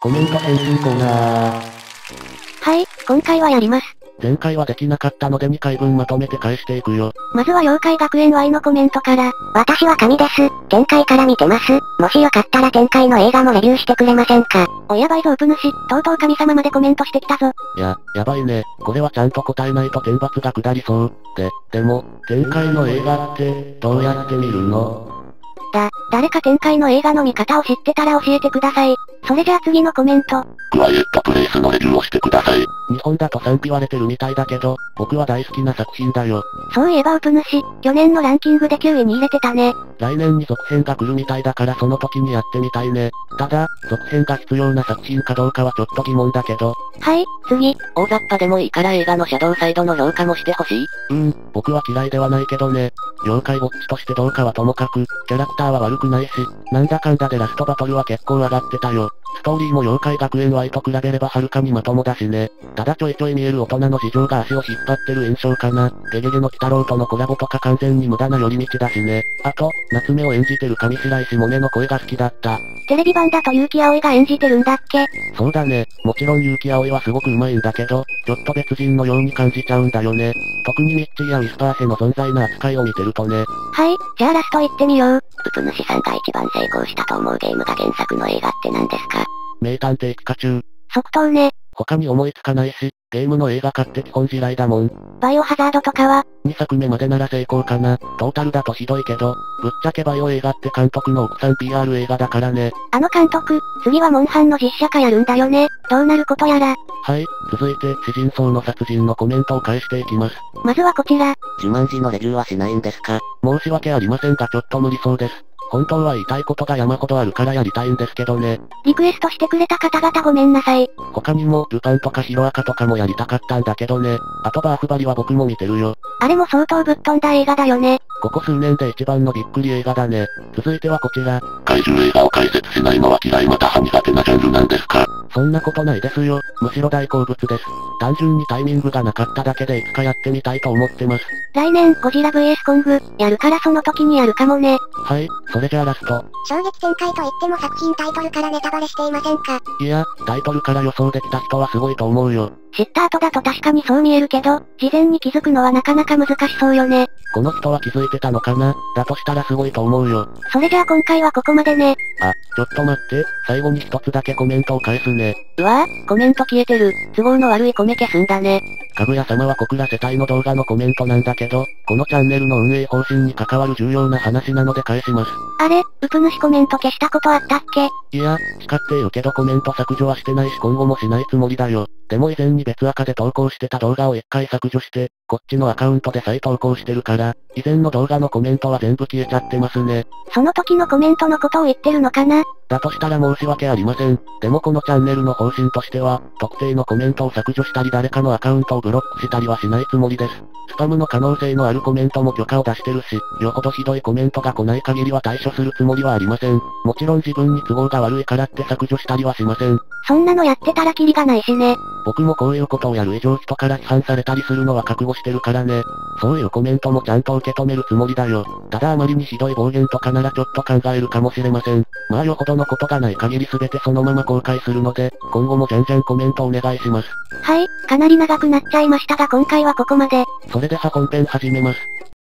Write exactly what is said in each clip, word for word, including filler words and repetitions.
コメント返信コーナー。 はい、今回はやります。 前回はできなかったのでにかいぶんまとめて返していくよ。 まずは妖怪学園 Y のコメントから。 私は神です。展開から見てます。もしよかったら展開の映画もレビューしてくれませんか？ おやばいぞウプ主、とうとう神様までコメントしてきたぞ。 いや、やばいね。これはちゃんと答えないと天罰が下りそう。で、でも、展開の映画って、どうやって見るの？ だ、誰か展開の映画の見方を知ってたら教えてください。それじゃあ次のコメント。 クワイエットプレイスのレビューをしてください。日本だと賛否割れてるみたいだけど、僕は大好きな作品だよ。 そういえばウプ主、去年のランキングできゅういに入れてたね。 来年に続編が来るみたいだからその時にやってみたいね。ただ、続編が必要な作品かどうかはちょっと疑問だけど。 はい、次。 大雑把でもいいから映画のシャドウサイドの評価もしてほしい。 うーん、僕は嫌いではないけどね。妖怪ウォッチとしてどうかはともかく、キャラクターは悪くないし、なんだかんだでラストバトルは結構上がってたよ。ストーリーも妖怪学園 Y と比べればはるかにまともだしね。ただちょいちょい見える大人の事情が足を引っ張ってる印象かな。ゲゲゲの鬼太郎とのコラボとか完全に無駄な寄り道だしね。あと、夏目を演じてる上白石萌音の声が好きだった。 テレビ版だと結城葵が演じてるんだっけ？ そうだね。もちろん結城葵はすごく上手いんだけど、ちょっと別人のように感じちゃうんだよね。特にミッチーやウィスパーヘの存在な扱いを見てるとね。 はい、じゃあラスト行ってみよう。 ウプ主さんが一番成功したと思うゲームが原作の映画って何ですか？ 名探偵ピカチュウ。 即答ね。 他に思いつかないし、ゲームの映画化って基本地雷だもん。 バイオハザードとかはにさくめまでなら成功かな。トータルだとひどいけど、ぶっちゃけバイオ映画って監督の奥さん ピーアール 映画だからね。 あの監督、次はモンハンの実写化やるんだよね。どうなることやら。 はい、続いて、詩人層の殺人のコメントを返していきます。 まずはこちら。 ジュマンジのレビューはしないんですか？ 申し訳ありませんがちょっと無理そうです。本当は言いたいことが山ほどあるからやりたいんですけどね。 リクエストしてくれた方々ごめんなさい。 他にも、ルパンとかヒロアカとかもやりたかったんだけどね。あとバーフバリは僕も見てるよ。 あれも相当ぶっ飛んだ映画だよね。 ここ数年で一番のびっくり映画だね。続いてはこちら。怪獣映画を解説しないのは嫌いまたは苦手なジャンルなんですか？そんなことないですよ。むしろ大好物です。単純にタイミングがなかっただけでいつかやってみたいと思ってます。 来年、ゴジラ ブイエス コング、やるからその時にやるかもね。 はい、それじゃあラスト。 衝撃展開と言っても作品タイトルからネタバレしていませんか？ いや、タイトルから予想できた人はすごいと思うよ。 知った後だと確かにそう見えるけど、事前に気づくのはなかなか難しそうよね。 この人は気づいてたのかな？だとしたらすごいと思うよ。 それじゃあ今回はここまでね。 あ、ちょっと待って、最後に一つだけコメントを返すね。 うわぁ、コメント消えてる。都合の悪いコメ消すんだね。 かぐや様は小倉世帯の動画のコメントなんだけど、このチャンネルの運営方針に関わる重要な話なので返します。 あれ、ウプ主コメント消したことあったっけ？ いや、叱って言うけどコメント削除はしてないし今後もしないつもりだよ。でも以前に別アカで投稿してた動画を一回削除して、こっちのアカウントで再投稿してるから、以前の動画のコメントは全部消えちゃってますね。 その時のコメントのことを言ってるのかな？ だとしたら申し訳ありません。でもこのチャンネルの方針としては、特定のコメントを削除したり誰かのアカウントをブロックしたりはしないつもりです。スパムの可能性のあるコメントも許可を出してるし、よほどひどいコメントが来ない限りは対処するつもりはありません。もちろん自分に都合が悪いからって削除したりはしません。 そんなのやってたらキリがないしね。 僕もこういうことをやる以上人から批判されたりするのは覚悟してるからね。そういうコメントもちゃんと受け止めるつもりだよ。ただあまりにひどい暴言とかならちょっと考えるかもしれません。まあよほどのことがない限り全てそのまま公開するので、今後もじゃんじゃんコメントお願いします。 はい、かなり長くなっちゃいましたが今回はここまで。 それでは本編始めます。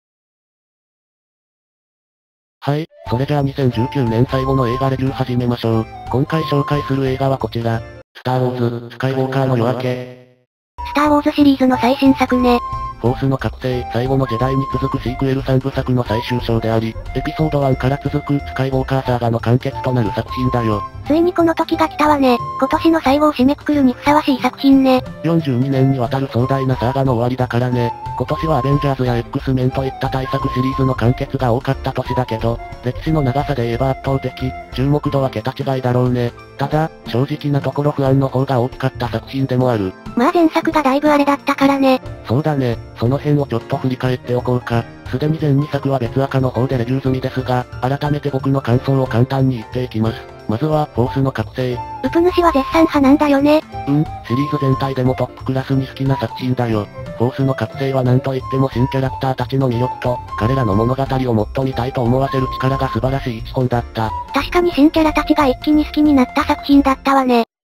はい、それじゃあにせんじゅうきゅうねん最後の映画レビュー始めましょう。今回紹介する映画はこちら。スターウォーズ、スカイウォーカーの夜明け。 スターウォーズシリーズの最新作ね。 フォースの覚醒、最後のジェダイに続くシークエルさんぶさくの最終章であり、エピソードワンから続くスカイウォーカーサーガの完結となる作品だよ。 ついにこの時が来たわね。今年の最後を締めくくるにふさわしい作品ね。 よんじゅうにねんにわたる壮大なサーガの終わりだからね。今年はアベンジャーズや X メンといった大作シリーズの完結が多かった年だけど、歴史の長さで言えば圧倒的、注目度は桁違いだろうね。ただ、正直なところ不安の方が大きかった作品でもある。 まあ前作がだいぶあれだったからね。 そうだね、その辺をちょっと振り返っておこうか。すでに前にさくは別アカの方でレビュー済みですが、改めて僕の感想を簡単に言っていきます。まずは、フォースの覚醒。 ウプ主は絶賛派なんだよね。 うん、シリーズ全体でもトップクラスに好きな作品だよ。フォースの覚醒は何と言っても新キャラクターたちの魅力と、彼らの物語をもっと見たいと思わせる力が素晴らしい一本だった。 確かに新キャラたちが一気に好きになった作品だったわね。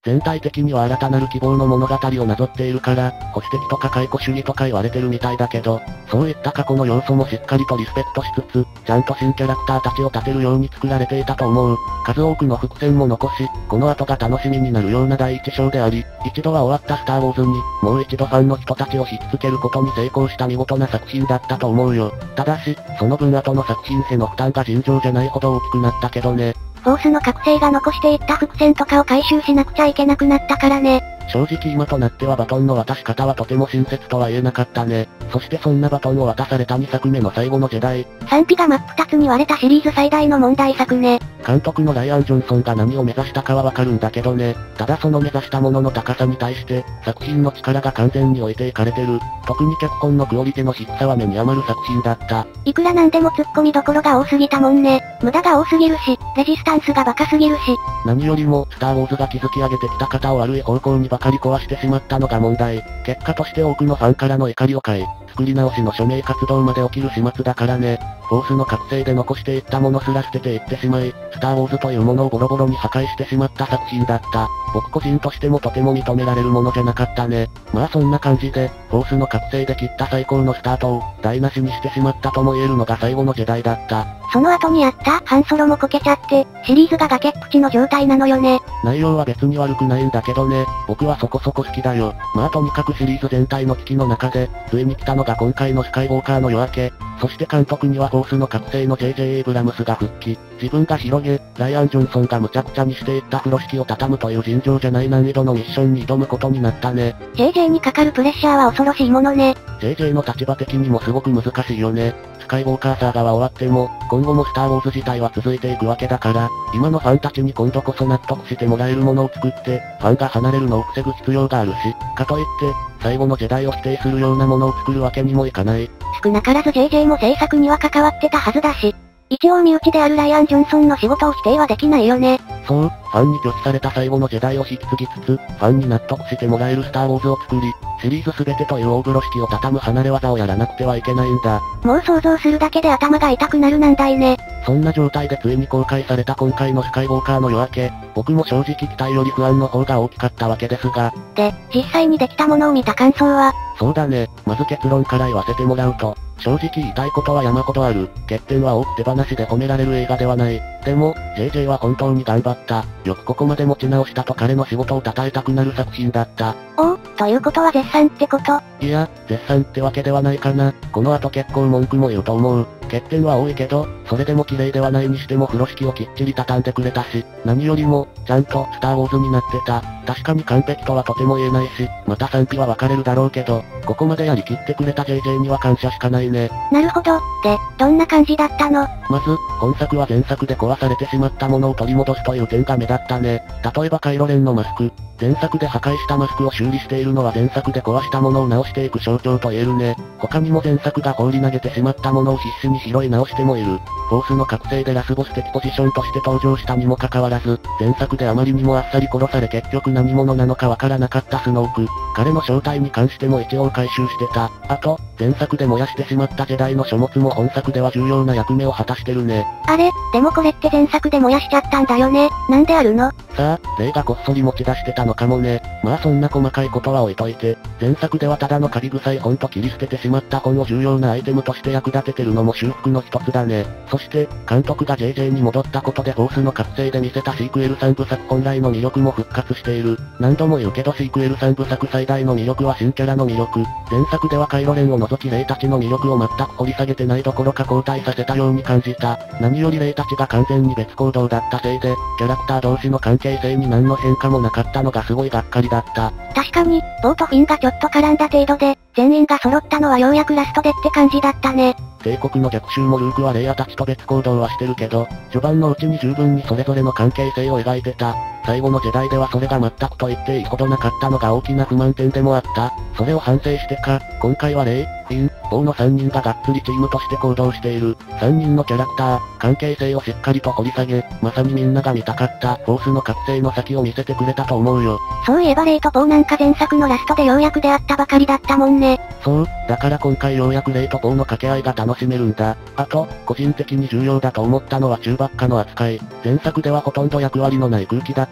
全体的には新たなる希望の物語をなぞっているから、保守的とか解雇主義とか言われてるみたいだけど、そういった過去の要素もしっかりとリスペクトしつつ、ちゃんと新キャラクターたちを立てるように作られていたと思う。数多くの伏線も残し、この後が楽しみになるような第一章であり、一度は終わったスターウォーズに、もう一度ファンの人たちを引きつけることに成功した見事な作品だったと思うよ。ただし、その分後の作品への負担が尋常じゃないほど大きくなったけどね。 フォースの覚醒が残していった伏線とかを回収しなくちゃいけなくなったからね。 正直今となってはバトンの渡し方はとても親切とは言えなかったね。そしてそんなバトンを渡されたにさくめの最後のジェダイ。 賛否が真っ二つに割れたシリーズ最大の問題作ね。 監督のライアン・ジョンソンが何を目指したかはわかるんだけどね。ただその目指したものの高さに対して、作品の力が完全に置いていかれてる。特に脚本のクオリティの低さは目に余る作品だった。 いくらなんでも突っ込みどころが多すぎたもんね。無駄が多すぎるし、レジスタンスがバカすぎるし。 何よりも、スターウォーズが築き上げてきた型を悪い方向にばかり壊してしまったのが問題。結果として多くのファンからの怒りを買い、作り直しの署名活動まで起きる始末だからね。フォースの覚醒で残していったものすら捨てていってしまい、スターウォーズというものをボロボロに破壊してしまった作品だった。僕個人としてもとても認められるものじゃなかったね。まあそんな感じで、フォースの覚醒で切った最高のスタートを、台無しにしてしまったとも言えるのが最後のジェダイだった。 その後にやったハンソロもこけちゃって、シリーズが崖っぷちの状態なのよね。 内容は別に悪くないんだけどね、僕はそこそこ好きだよ。まあとにかくシリーズ全体の危機の中で、ついに来たのが今回のスカイウォーカーの夜明け。そして監督にはフォースの覚醒の ジェイジェイ エイブラムスが復帰。自分が広げ、ライアン・ジョンソンが無茶苦茶にしていった風呂敷を畳むという尋常じゃない難易度のミッションに挑むことになったね。 ジェイジェイ にかかるプレッシャーは恐ろしいものね。 ジェイジェイ の立場的にもすごく難しいよね。スカイウォーカーサーガは終わっても、今後もスターウォーズ自体は続いていくわけだから、今のファンたちに今度こそ納得してもらえるものを作って、ファンが離れるのを防ぐ必要があるし、かといって、最後のジェダイを否定するようなものを作るわけにもいかない。 少なからず ジェイジェイ も制作には関わってたはずだし、一応身内であるライアン・ジョンソンの仕事を否定はできないよね。 そう、ファンに拒否された最後のジェダイを引き継ぎつつ、ファンに納得してもらえるスターウォーズを作り、シリーズ全てという大風呂敷を畳む離れ技をやらなくてはいけないんだ。 もう想像するだけで頭が痛くなる難題ね。 そんな状態でついに公開された今回のスカイウォーカーの夜明け、僕も正直期待より不安の方が大きかったわけですが。 で、実際にできたものを見た感想は？ そうだね、まず結論から言わせてもらうと、正直言いたいことは山ほどある。欠点は多く手放しで褒められる映画ではない。でも、ジェイジェイ は本当に頑張った。よくここまで持ち直したと彼の仕事を称えたくなる作品だった。 おお、ということは絶賛ってこと？ いや、絶賛ってわけではないかな。この後結構文句も言うと思う。欠点は多いけど、それでも綺麗ではないにしても風呂敷をきっちり畳んでくれたし、何よりも、ちゃんとスターウォーズになってた。確かに完璧とはとても言えないし、また賛否は分かれるだろうけど、ここまでやりきってくれた ジェイジェイ には感謝しかないね。 なるほど。で、どんな感じだったの？ まず、本作は前作で壊されてしまったものを取り戻すという点が目立ったね。例えばカイロレンのマスク。前作で破壊したマスクを修理しているのは前作で壊したものを直していく象徴と言えるね。他にも前作が放り投げてしまったものを必死に拾い直してもいる。フォースの覚醒でラスボス的ポジションとして登場したにもかかわらず、前作であまりにもあっさり殺され結局何者なのかわからなかったスノーク。彼の正体に関しても一応回収してた。あと、前作で燃やしてしまったジェダイの書物も本作では重要な役目を果たしてるね。 あれ、でもこれって前作で燃やしちゃったんだよね。なんであるの？ さあ、レイがこっそり持ち出してたのかもね。まあそんな細かいことは置いといて、前作ではただのカビ臭い本と切り捨ててしまった本を重要なアイテムとして役立ててるのも修復の一つだね。そして、監督が ジェイジェイ に戻ったことでフォースの覚醒で見せたシークエルさんぶさく本来の魅力も復活している。何度も言うけどシークエルさんぶさく最大の魅力は新キャラの魅力。前作ではカイロレンを除きレイたちの魅力を全く掘り下げてないどころか後退させたように感じた。何よりレイたちが完全に別行動だったせいで、キャラクター同士の関係性に何の変化もなかったのがすごいがっかりだった。 確かに、ポーとフィンがちょっと絡んだ程度で、全員が揃ったのはようやくラストでって感じだったね。 帝国の逆襲もルークはレイヤたちと別行動はしてるけど、序盤のうちに十分にそれぞれの関係性を描いてた。最後のジェダイではそれが全くと言っていいほどなかったのが大きな不満点でもあった。それを反省してか、今回はレイ、フィン、ポーのさんにんががっつりチームとして行動している。さんにんのキャラクター、関係性をしっかりと掘り下げ、まさにみんなが見たかったフォースの覚醒の先を見せてくれたと思うよ。 そういえばレイとポーなんか前作のラストでようやく出会ったばかりだったもんね。 そう、だから今回ようやくレイとポーの掛け合いが楽しめるんだ。あと、個人的に重要だと思ったのはチューバッカの扱い。前作ではほとんど役割のない空気だっ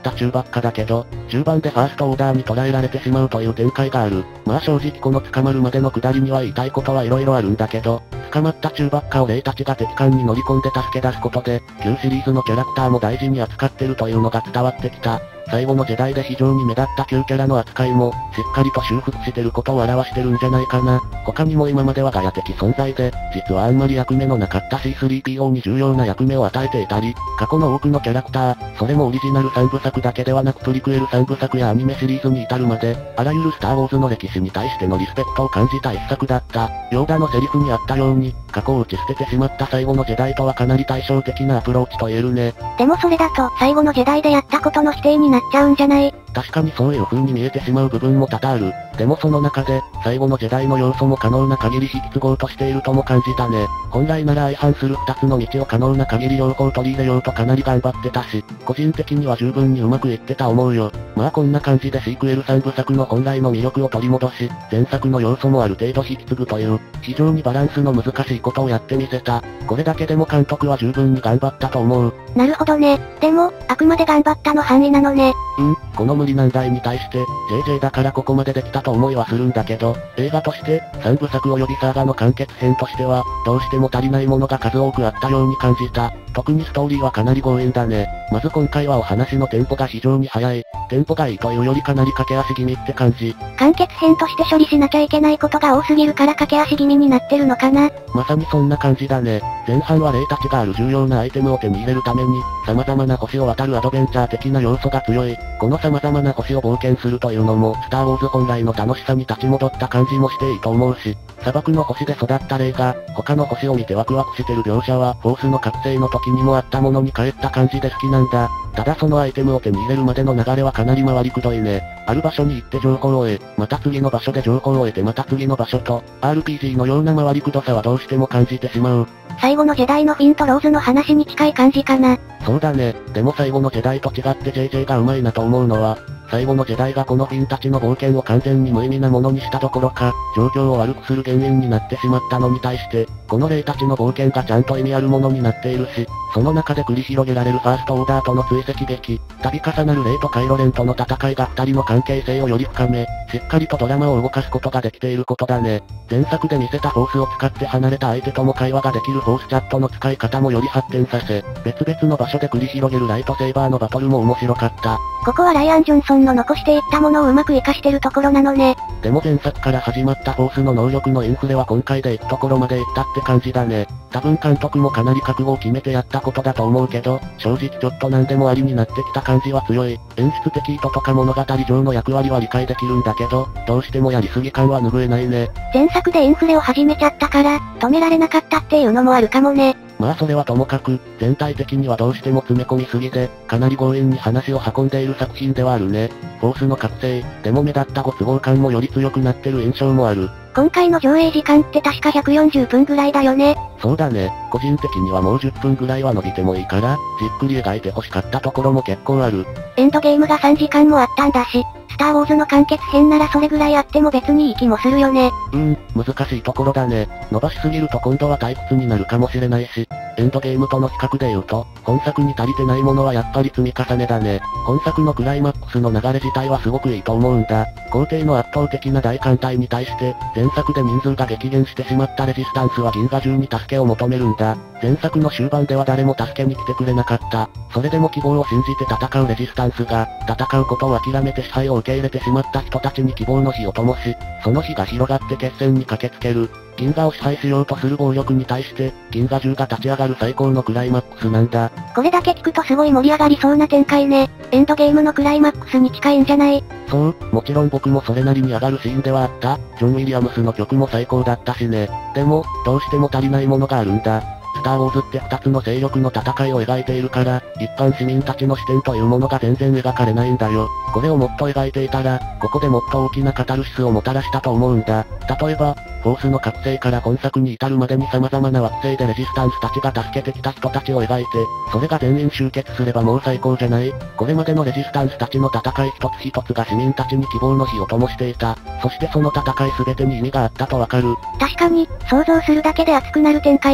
った中ばっかだけど、中盤でファーストオーダーに捉えられてしまうという展開がある。まあ正直この捕まるまでの下りには言いたいことはいろいろあるんだけど、捕まった中ばっかをレイたちが敵艦に乗り込んで助け出すことで、旧シリーズのキャラクターも大事に扱ってるというのが伝わってきた。最後のジェダイで非常に目立った旧キャラの扱いも、しっかりと修復してることを表してるんじゃないかな。他にも今まではガヤ的存在で、実はあんまり役目のなかった シースリーピーオー に重要な役目を与えていたり、過去の多くのキャラクター、それもオリジナルさんぶさくだけではなくプリクエルさんぶさくやアニメシリーズに至るまで、あらゆるスターウォーズの歴史に対してのリスペクトを感じた一作だった。ヨーダのセリフにあったように、過去を打ち捨ててしまった最後のジェダイとはかなり対照的なアプローチと言えるね。 でもそれだと、最後のジェダイでやったことの否定になっちゃうんじゃない？ 確かにそういう風に見えてしまう部分も多々ある。でもその中で、最後のジェダイの要素も可能な限り引き継ごうとしているとも感じたね。本来なら相反する二つの道を可能な限り両方取り入れようとかなり頑張ってたし、個人的には十分にうまくいってた思うよ。まあこんな感じでシークエルさんぶさくの本来の魅力を取り戻し、前作の要素もある程度引き継ぐという、非常にバランスの難しいことをやってみせた。これだけでも監督は十分に頑張ったと思う。 なるほどね。でも、あくまで頑張ったの範囲なのね。 うん、この無理難題に対して、ジェイジェイ だからここまでできたと思いはするんだけど、映画として、さんぶさく及びサーガの完結編としては、どうしても足りないものが数多くあったように感じた。特にストーリーはかなり強引だね。まず今回はお話のテンポが非常に速い。テンポがいいというよりかなり駆け足気味って感じ。 完結編として処理しなきゃいけないことが多すぎるから駆け足気味になってるのかな。 まさにそんな感じだね。前半はレイたちがある重要なアイテムを手に入れるために、様々な星を渡るアドベンチャー的な要素が強い。この様々な星を冒険するというのも、スターウォーズ本来の楽しさに立ち戻った感じもしていいと思うし、砂漠の星で育ったレイが、他の星を見てワクワクしてる描写は、フォースの覚醒の時にもあったものに帰った感じで好きなんだ。ただそのアイテムを手に入れるまでの流れはかなり回りくどいね。ある場所に行って情報を得、また次の場所で情報を得てまた次の場所と、アールピージー のような回りくどさはどうしても感じてしまう。 最後のジェダイのフィンとローズの話に近い感じかな。 そうだね。でも最後のジェダイと違って ジェイジェイ が上手いなと思うのは、最後のジェダイがこのフィンたちの冒険を完全に無意味なものにしたどころか、状況を悪くする原因になってしまったのに対して、このレイたちの冒険がちゃんと意味あるものになっているし、その中で繰り広げられるファーストオーダーとの追跡劇、度重なるレイとカイロレンとの戦いが二人の関係性をより深め、しっかりとドラマを動かすことができていることだね。前作で見せたフォースを使って離れた相手とも会話ができるフォースチャットの使い方もより発展させ、別々の場所で繰り広げるライトセーバーのバトルも面白かった。 ここはライアン・ジョンソンの残していったものをうまく活かしてるところなのね。 でも前作から始まったフォースの能力のインフレは今回で行くところまで行ったって感じだね。多分監督もかなり覚悟を決めてやったことだと思うけど、正直ちょっと何でもありになってきた感じは強い。演出的意図とか物語上の役割は理解できるんだけど、どうしてもやりすぎ感は拭えないね。 前作でインフレを始めちゃったから、止められなかったっていうのもあるかもね。 まあそれはともかく、全体的にはどうしても詰め込みすぎで、かなり強引に話を運んでいる作品ではあるね。フォースの覚醒、でも目立ったご都合感もより強くなってる印象もある。 今回の上映時間って確かひゃくよんじゅっぷんぐらいだよね。 そうだね。個人的にはもうじゅっぷんぐらいは伸びてもいいから、じっくり描いて欲しかったところも結構ある。 エンドゲームがさんじかんもあったんだし、スターウォーズの完結編ならそれぐらいあっても別にいい気もするよね。 うーん、難しいところだね。伸ばしすぎると今度は退屈になるかもしれないし、エンドゲームとの比較で言うと、本作に足りてないものはやっぱり積み重ねだね。本作のクライマックスの流れ自体はすごくいいと思うんだ。皇帝の圧倒的な大艦隊に対して、前作で人数が激減してしまったレジスタンスは銀河中に助けを求めるんだ。前作の終盤では誰も助けに来てくれなかった。それでも希望を信じて戦うレジスタンスが、戦うことを諦めて支配を受け入れてしまった人たちに希望の火を灯し、その火が広がって決戦に駆けつける。銀河を支配しようとする暴力に対して、銀河中が立ち上がる最高のクライマックスなんだ。 これだけ聞くとすごい盛り上がりそうな展開ね。エンドゲームのクライマックスに近いんじゃない？ そう、もちろん僕もそれなりに上がるシーンではあった。ジョン・ウィリアムスの曲も最高だったしね。でも、どうしても足りないものがあるんだ。スターウォーズって二つの勢力の戦いを描いているから、一般市民たちの視点というものが全然描かれないんだよ。これをもっと描いていたら、ここでもっと大きなカタルシスをもたらしたと思うんだ。例えば、フォースの覚醒から本作に至るまでに様々な惑星でレジスタンスたちが助けてきた人たちを描いて、それが全員集結すればもう最高じゃない？これまでのレジスタンスたちの戦い一つ一つが市民たちに希望の火を灯していた。そしてその戦い全てに意味があったとわかる。 確かに、想像するだけで熱くなる展開ね。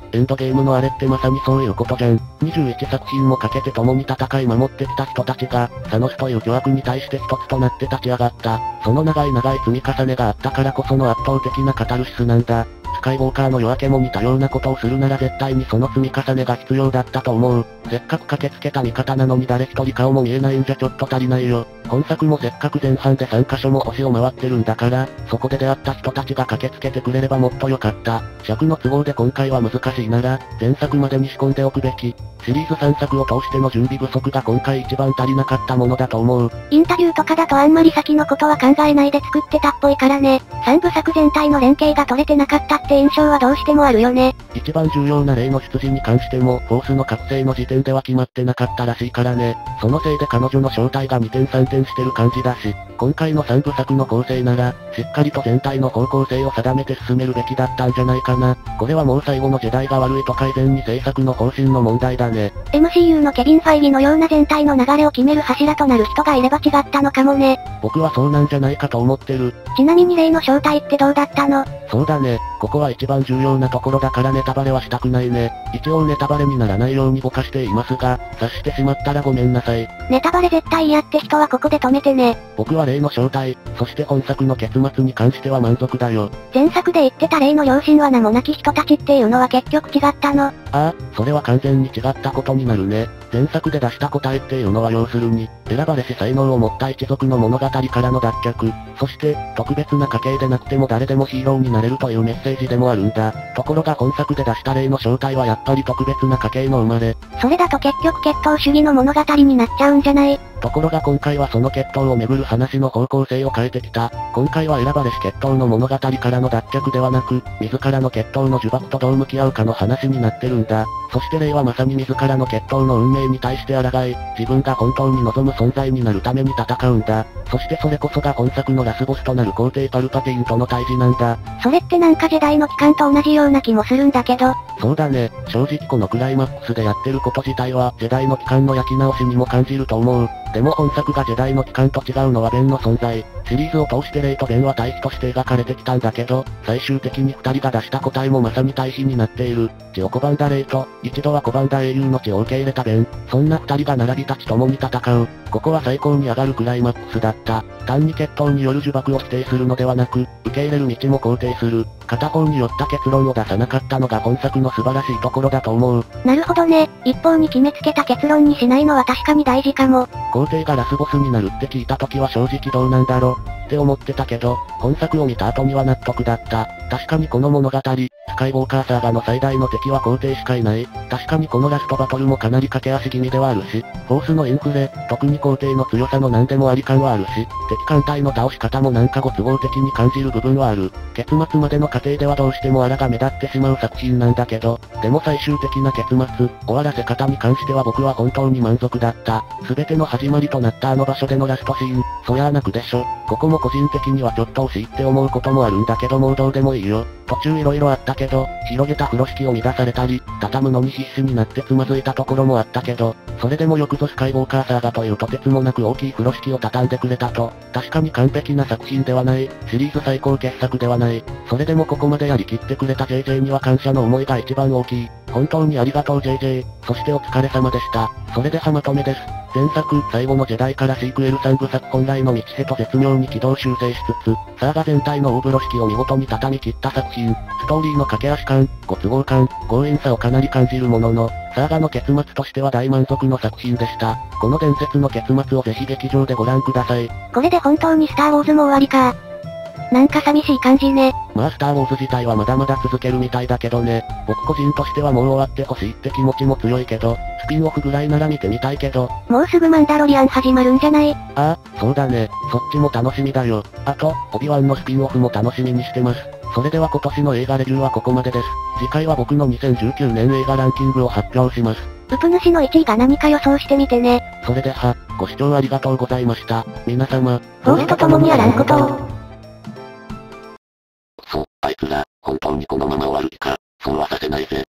エンドゲームのあれってまさにそういうことじゃん。にじゅういちさく品もかけて共に戦い守ってきた人たちが、サノスという巨悪に対して一つとなって立ち上がった。その長い長い積み重ねがあったからこその圧倒的なカタルシスなんだ。スカイウォーカーの夜明けも似たようなことをするなら絶対にその積み重ねが必要だったと思う。せっかく駆けつけた味方なのに誰一人顔も見えないんじゃちょっと足りないよ。本作もせっかく前半でさんカ所も星を回ってるんだから、そこで出会った人たちが駆けつけてくれればもっと良かった。尺の都合で今回は難しいなら、前作までに仕込んでおくべき。シリーズさんさくを通しての準備不足が今回一番足りなかったものだと思う。 インタビューとかだとあんまり先のことは考えないで作ってたっぽいからね。三部作全体の連携が取れてなかったって印象はどうしてもあるよね。 一番重要な例の出自に関しても、フォースの覚醒の時点では決まってなかったらしいからね。そのせいで彼女の正体がにてんさんてんしてる感じだし、今回のさんぶさくの構成なら、しっかりと全体の方向性を定めて進めるべきだったんじゃないかな。これはもう最後のジェダイが悪いと改善に制作の方針の問題だね。 エムシーユー のケビン・ファイギのような全体の流れを決める柱となる人がいれば違ったのかもね。 僕はそうなんじゃないかと思ってる。 ちなみにレイの正体ってどうだったの？ そうだね。ここは一番重要なところだからネタバレはしたくないね。一応ネタバレにならないようにぼかしていますが、察してしまったらごめんなさい。 ネタバレ絶対嫌って人はここで止めてね。 僕はレイの正体、そして本作の結末に関しては満足だよ。 前作で言ってたレイの両親は名もなき人たちっていうのは結局違ったの？ ああ、それは完全に違ったことになるね。前作で出した答えっていうのは要するに、選ばれし才能を持った一族の物語からの脱却、そして、特別な家系でなくても誰でもヒーローになれるというメッセージでもあるんだ。ところが本作で出した例の正体はやっぱり特別な家系の生まれ。 それだと結局血統主義の物語になっちゃうんじゃない？ ところが今回はその血統をめぐる話の方向性を変えてきた。今回は選ばれし血統の物語からの脱却ではなく、自らの血統の呪縛とどう向き合うかの話になってるんだ。そしてレイはまさに自らの血統の運命に対して抗い、自分が本当に望む存在になるために戦うんだ。そしてそれこそが本作のラスボスとなる皇帝パルパティーンとの対峙なんだ。 それってなんかジェダイの期間と同じような気もするんだけど。 そうだね。正直このクライマックスでやってること自体は、ジェダイの期間の焼き直しにも感じると思う。でも本作がジェダイの期間と違うのはベンの存在。シリーズを通してレイとベンは対比として描かれてきたんだけど、最終的に二人が出した答えもまさに対比になっている。血を拒んだレイと、一度は拒んだ英雄の血を受け入れたベン。そんな二人が並び立ち共に戦う。ここは最高に上がるクライマックスだった。単に血統による呪縛を否定するのではなく、受け入れる道も肯定する。片方によった結論を出さなかったのが本作の素晴らしいところだと思う。 なるほどね。一方に決めつけた結論にしないのは確かに大事かも。 皇帝がラスボスになるって聞いた時は正直どうなんだろって思ってたけど、本作を見た後には納得だった。確かにこの物語、スカイウォーカーサーガの最大の敵は皇帝しかいない。確かにこのラストバトルもかなり駆け足気味ではあるし、フォースのインフレ、特に皇帝の強さの何でもあり感はあるし、敵艦隊の倒し方もなんかご都合的に感じる部分はある。結末までの過程ではどうしてもアラが目立ってしまう作品なんだけど、でも最終的な結末、終わらせ方に関しては僕は本当に満足だった。すべての始まりとなったあの場所でのラストシーン、そりゃあ泣くでしょ。ここも個人的にはちょっと惜しいって思うこともあるんだけどもうどうでもいいよ。途中色々あったけど、広げた風呂敷を乱されたり、畳むのに必死になってつまずいたところもあったけど、それでもよくぞスカイウォーカーサーガというとてつもなく大きい風呂敷を畳んでくれたと。確かに完璧な作品ではない、シリーズ最高傑作ではない。それでもここまでやりきってくれた ジェイジェイ には感謝の思いが一番大きい。本当にありがとう ジェイジェイ、そしてお疲れ様でした。それではまとめです。前作、最後のジェダイからシークエルさんぶさく本来の道へと絶妙に軌道修正しつつ、サーガ全体の大風呂敷を見事に畳み切った作品。ストーリーの駆け足感、ご都合感、強引さをかなり感じるものの、サーガの結末としては大満足の作品でした。この伝説の結末をぜひ劇場でご覧ください。 これで本当にスターウォーズも終わりか。なんか寂しい感じね。 まあスターウォーズ自体はまだまだ続けるみたいだけどね。僕個人としてはもう終わってほしいって気持ちも強いけど、スピンオフぐらいなら見てみたいけど。 もうすぐマンダロリアン始まるんじゃない？ ああ、そうだね。そっちも楽しみだよ。あと、オビワンのスピンオフも楽しみにしてます。それでは今年の映画レビューはここまでです。次回は僕のにせんじゅうきゅうねん映画ランキングを発表します。 ウプ主のいちいが何か予想してみてね。 それでは、ご視聴ありがとうございました。皆様、 フォースと共にあらんことを。 そう、あいつら、本当にこのまま終わる気か。そうはさせないぜ。